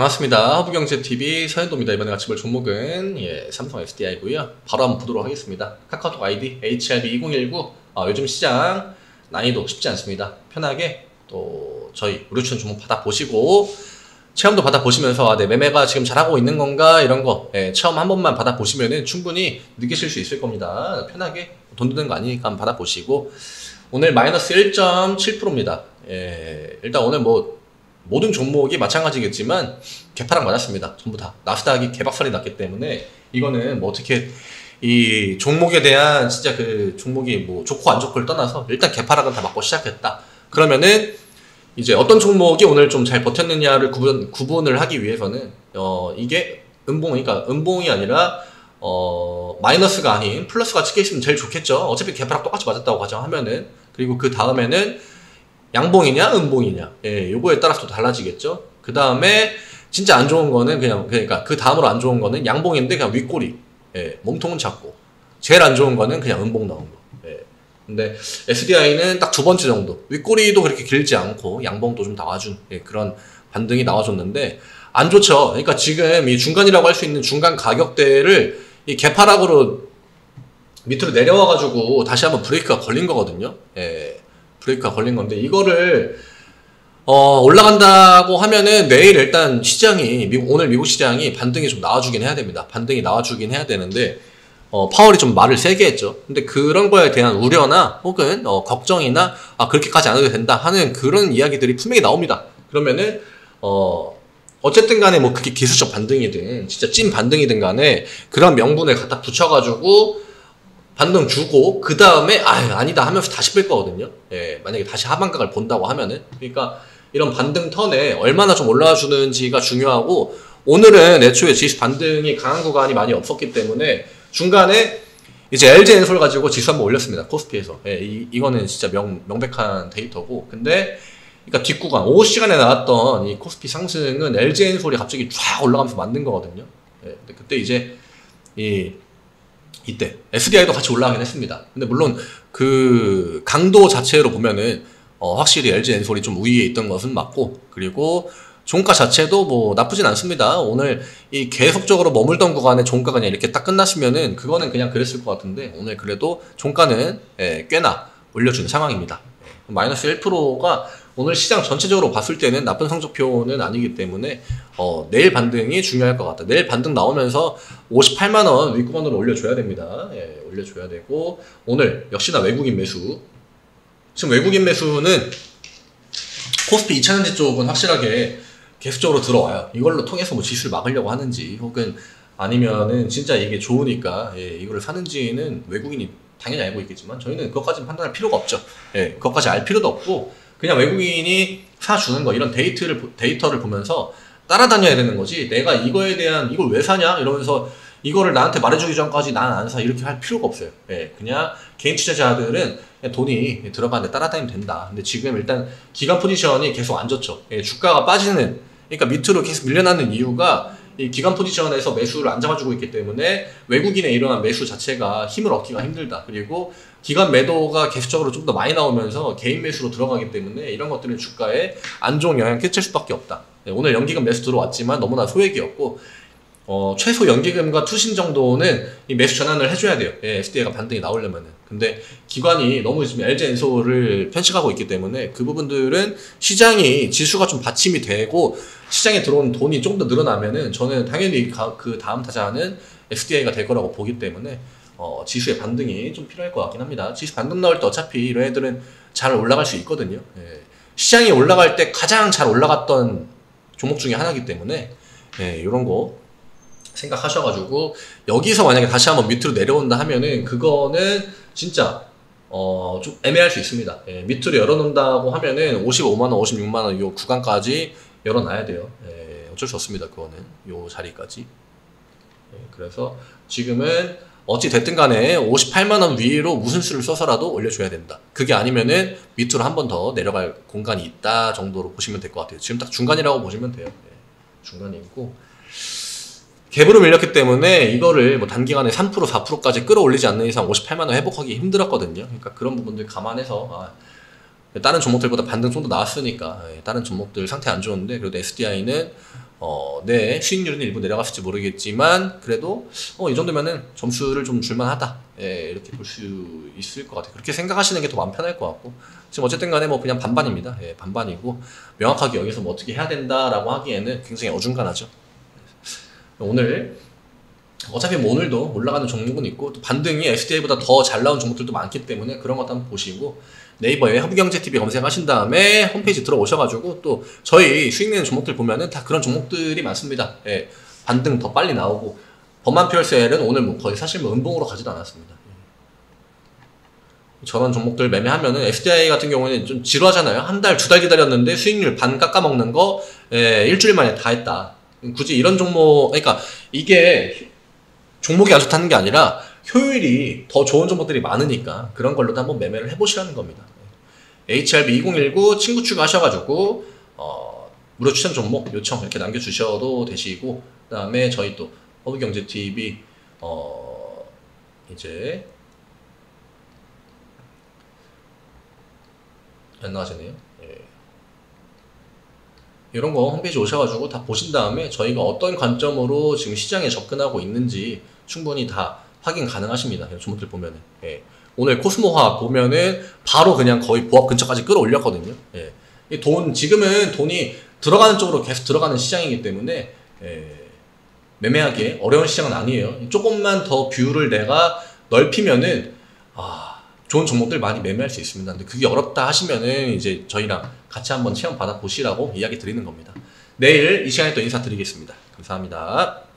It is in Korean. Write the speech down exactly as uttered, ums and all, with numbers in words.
반갑습니다. 허브경제티비 서현도입니다. 이번에 같이 볼 종목은 예, 삼성 에스디아이고요. 바로 한번 보도록 하겠습니다. 카카오톡 아이디 에이치알비 이공일구. 아, 요즘 시장 난이도 쉽지 않습니다. 편하게 또 저희 무료 추천 종목 받아보시고 체험도 받아보시면서 아, 내 매매가 지금 잘하고 있는 건가 이런 거 예, 체험 한 번만 받아보시면 충분히 느끼실 수 있을 겁니다. 편하게 돈 드는 거 아니니까 한번 받아보시고 오늘 마이너스 일 점 칠 퍼센트입니다. 예, 일단 오늘 뭐 모든 종목이 마찬가지겠지만 개파락 맞았습니다. 전부 다 나스닥이 개박살이 났기 때문에 이거는 뭐 어떻게 이 종목에 대한 진짜 그 종목이 뭐 좋고 안 좋고를 떠나서 일단 개파락은 다 맞고 시작했다. 그러면은 이제 어떤 종목이 오늘 좀 잘 버텼느냐를 구분, 구분을 하기 위해서는 어 이게 음봉, 그러니까 음봉이 아니라 어 마이너스가 아닌 플러스가 찍혀 있으면 제일 좋겠죠. 어차피 개파락 똑같이 맞았다고 가정하면은. 그리고 그 다음에는 양봉이냐 음봉이냐 예, 요거에 따라서 또 달라지겠죠. 그 다음에 진짜 안 좋은 거는 그냥 그러니까 그 다음으로 안 좋은 거는 양봉인데 그냥 윗꼬리 예, 몸통은 작고 제일 안 좋은 거는 그냥 음봉 나온 거. 예. 근데 에스디아이는 딱 두 번째 정도 윗꼬리도 그렇게 길지 않고 양봉도 좀 나와준 예, 그런 반등이 나와줬는데 안 좋죠. 그러니까 지금 이 중간이라고 할 수 있는 중간 가격대를 이 개파락으로 밑으로 내려와가지고 다시 한번 브레이크가 걸린 거거든요. 예. 브레이크가 걸린 건데 이거를 어 올라간다고 하면은 내일 일단 시장이 미국, 오늘 미국 시장이 반등이 좀 나와주긴 해야 됩니다. 반등이 나와주긴 해야 되는데 어 파월이 좀 말을 세게 했죠. 근데 그런 거에 대한 우려나 혹은 어 걱정이나 아 그렇게까지 안 해도 된다 하는 그런 이야기들이 분명히 나옵니다. 그러면은 어 어쨌든 간에 뭐 그게 기술적 반등이든 진짜 찐 반등이든 간에 그런 명분을 갖다 붙여가지고 반등 주고 그 다음에 아 아니다 하면서 다시 뺄 거거든요. 예, 만약에 다시 하반각을 본다고 하면은 그러니까 이런 반등 턴에 얼마나 좀 올라와 주는지가 중요하고 오늘은 애초에 지수 반등이 강한 구간이 많이 없었기 때문에 중간에 이제 엘지엔솔 가지고 지수 한번 올렸습니다. 코스피에서. 예, 이, 이거는 진짜 명, 명백한 데이터고 근데 그러니까 뒷구간 오후 시간에 나왔던 이 코스피 상승은 엘지엔솔이 갑자기 쫙 올라가면서 만든 거거든요. 예, 근데 그때 이제 이 이때 에스디아이도 같이 올라가긴 했습니다. 근데 물론 그 강도 자체로 보면은 어 확실히 엘지엔솔이 좀 우위에 있던 것은 맞고 그리고 종가 자체도 뭐 나쁘진 않습니다. 오늘 이 계속적으로 머물던 구간에 종가가 그냥 이렇게 딱 끝났으면은 그거는 그냥 그랬을 것 같은데 오늘 그래도 종가는 예, 꽤나 올려준 상황입니다. 마이너스 일 퍼센트가 오늘 시장 전체적으로 봤을 때는 나쁜 성적표는 아니기 때문에 어, 내일 반등이 중요할 것 같다. 내일 반등 나오면서 오십팔만 원 윗구간으로 올려줘야 됩니다. 예, 올려줘야 되고 오늘 역시나 외국인 매수. 지금 외국인 매수는 코스피 이천 원지 쪽은 확실하게 계속적으로 들어와요. 이걸로 통해서 뭐 지수를 막으려고 하는지 혹은 아니면은 진짜 이게 좋으니까 예, 이거를 사는지는 외국인이 당연히 알고 있겠지만 저희는 그것까지는 판단할 필요가 없죠. 예, 그것까지 알 필요도 없고 그냥 외국인이 사주는 거 이런 데이터를 데이터를 보면서 따라다녀야 되는 거지. 내가 이거에 대한 이걸 왜 사냐 이러면서 이거를 나한테 말해주기 전까지 난 안 사 이렇게 할 필요가 없어요. 예, 그냥 개인 투자자들은 그냥 돈이 들어가는데 따라다니면 된다. 근데 지금 일단 기간 포지션이 계속 안 좋죠. 예, 주가가 빠지는 그러니까 밑으로 계속 밀려나는 이유가 이 기간 포지션에서 매수를 안 잡아주고 있기 때문에 외국인의 일어난 매수 자체가 힘을 얻기가 힘들다. 그리고 기간 매도가 계속적으로 좀 더 많이 나오면서 개인 매수로 들어가기 때문에 이런 것들은 주가에 안 좋은 영향을 끼칠 수밖에 없다. 네, 오늘 연기금 매수 들어왔지만 너무나 소액이었고 어, 최소 연기금과 투신 정도는 이 매수 전환을 해줘야 돼요. 예, 에스디아이가 반등이 나오려면은. 근데 기관이 너무 지금 엘지엔솔을 편식하고 있기 때문에 그 부분들은 시장이 지수가 좀 받침이 되고 시장에 들어온 돈이 좀 더 늘어나면은 저는 당연히 가, 그 다음 타자는 에스디아이가 될 거라고 보기 때문에 어, 지수의 반등이 좀 필요할 것 같긴 합니다. 지수 반등 나올 때 어차피 이런 애들은 잘 올라갈 수 있거든요. 예. 시장이 올라갈 때 가장 잘 올라갔던 종목 중에 하나이기 때문에 예, 이런 거 생각하셔가지고 여기서 만약에 다시 한번 밑으로 내려온다 하면은 그거는 진짜 어, 좀 애매할 수 있습니다. 예, 밑으로 열어놓는다고 하면은 오십오만 원, 오십육만 원 요 구간까지 열어놔야 돼요. 예, 어쩔 수 없습니다. 그거는 요 자리까지. 예, 그래서 지금은 어찌 됐든 간에 오십팔만 원 위로 무슨 수를 써서라도 올려줘야 된다. 그게 아니면은 밑으로 한 번 더 내려갈 공간이 있다 정도로 보시면 될 것 같아요. 지금 딱 중간이라고 보시면 돼요. 예, 중간이 있고 갭으로 밀렸기 때문에 이거를 뭐 단기간에 삼 퍼센트, 사 퍼센트까지 끌어올리지 않는 이상 오십팔만 원 회복하기 힘들었거든요. 그러니까 그런 부분들 감안해서 아, 다른 종목들보다 반등 좀 더 나왔으니까 다른 종목들 상태 안 좋은데 그래도 에스디아이는 어, 네, 수익률은 일부 내려갔을지 모르겠지만 그래도 어, 이 정도면은 점수를 좀 줄만하다. 예, 이렇게 볼 수 있을 것 같아요. 그렇게 생각하시는 게 더 마음 편할 것 같고 지금 어쨌든 간에 뭐 그냥 반반입니다. 예, 반반이고 명확하게 여기서 뭐 어떻게 해야 된다라고 하기에는 굉장히 어중간하죠. 오늘 어차피 뭐 오늘도 올라가는 종목은 있고 또 반등이 에스디아이보다 더 잘 나온 종목들도 많기 때문에 그런 것도 한번 보시고 네이버에 허브경제티비 검색하신 다음에 홈페이지 들어오셔가지고 또 저희 수익 내는 종목들 보면은 다 그런 종목들이 많습니다. 예, 반등 더 빨리 나오고 범한 피얼셀은 오늘 뭐 거의 사실 뭐 음봉으로 가지도 않았습니다. 저런 종목들 매매하면은 에스디아이 같은 경우에는 좀 지루하잖아요. 한 달, 두 달 기다렸는데 수익률 반 깎아먹는 거 예, 일주일 만에 다 했다. 굳이 이런 종목, 그러니까 이게 종목이 안 좋다는 게 아니라 효율이 더 좋은 종목들이 많으니까 그런 걸로도 한번 매매를 해보시라는 겁니다. 에이치알비 이공일구 친구 추가하셔가지고 어, 무료 추천 종목 요청 이렇게 남겨주셔도 되시고 그 다음에 저희 또 허브경제티비 어, 이제 안 나가지네요. 예. 이런 거 홈페이지 오셔가지고 다 보신 다음에 저희가 어떤 관점으로 지금 시장에 접근하고 있는지 충분히 다 확인 가능하십니다. 종목들 보면은. 예. 오늘 코스모화학 보면은 바로 그냥 거의 보합 근처까지 끌어올렸거든요. 예. 이 돈, 지금은 돈이 들어가는 쪽으로 계속 들어가는 시장이기 때문에, 예. 매매하기 어려운 시장은 아니에요. 조금만 더 뷰를 내가 넓히면은, 아, 좋은 종목들 많이 매매할 수 있습니다. 근데 그게 어렵다 하시면은 이제 저희랑 같이 한번 체험 받아 보시라고 이야기 드리는 겁니다. 내일 이 시간에 또 인사드리겠습니다. 감사합니다.